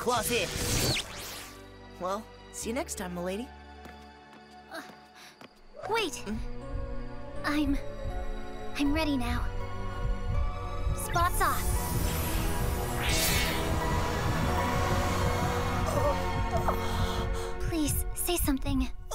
claws in. Well, see you next time, milady. Wait! I'm ready now. Spots off.